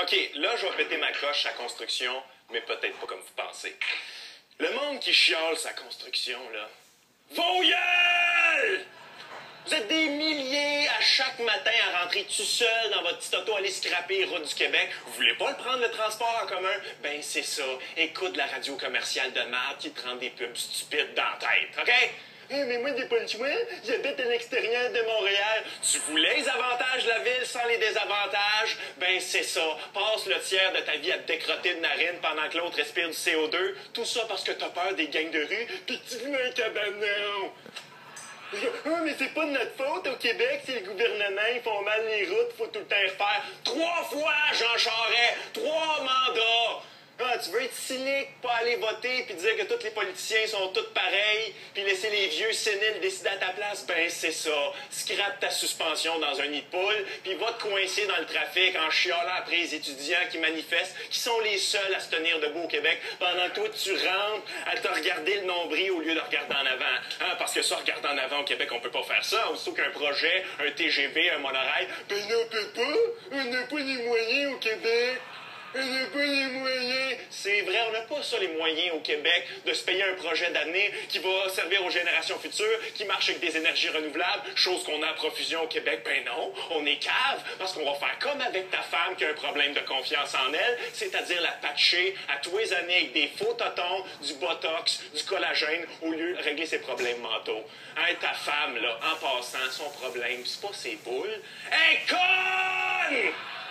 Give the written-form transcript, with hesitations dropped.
OK, là, je vais péter ma coche sa construction, mais peut-être pas comme vous pensez. Le monde qui chiale sa construction, là, vos gueules! Vous êtes des milliers à chaque matin à rentrer tout seul dans votre petite auto, aller scraper route du Québec. Vous voulez pas le prendre, le transport en commun? Ben, c'est ça. Écoute la radio commerciale de marde qui te rend des pubs stupides dans la tête, OK? Hey, mais moi, j'ai pas le choix. J'habite à l'extérieur de Montréal. Tu voulais les avantages de la ville sans les désavantages? Ben, c'est ça. Passe le tiers de ta vie à te décrotter de narine pendant que l'autre respire du CO2. Tout ça parce que t'as peur des gangs de rue pis que tu veux un cabanon. Ah, mais c'est pas de notre faute au Québec, c'est le gouvernement, ils font mal les routes, faut tout le temps refaire. 3 fois, Jean Charest, 3 mandats. Ah, tu veux être cynique, pas aller voter, puis dire que tous les politiciens sont tous pareils, puis laisser les vieux séniles décider à ta place? Ben, c'est ça. Scrape ta suspension dans un nid de poule, puis va te coincer dans le trafic en chialant après les étudiants qui manifestent, qui sont les seuls à se tenir debout au Québec, pendant que toi, tu rentres à te regarder le nombril au lieu de regarder en avant. Hein, parce que ça, regarder en avant au Québec, on peut pas faire ça. Aussitôt qu'un projet, un TGV, un monorail, ben, on peut pas. On n'a pas les moyens au Québec. On n'a pas les moyens. C'est vrai, on n'a pas ça les moyens au Québec de se payer un projet d'avenir qui va servir aux générations futures, qui marche avec des énergies renouvelables, chose qu'on a à profusion au Québec. Ben non, on est cave parce qu'on va faire comme avec ta femme qui a un problème de confiance en elle, c'est-à-dire la patcher à tous les années avec des faux totons, du botox, du collagène, au lieu de régler ses problèmes mentaux. Hein, ta femme, là, en passant, son problème, c'est pas ses boules. Hey, conne!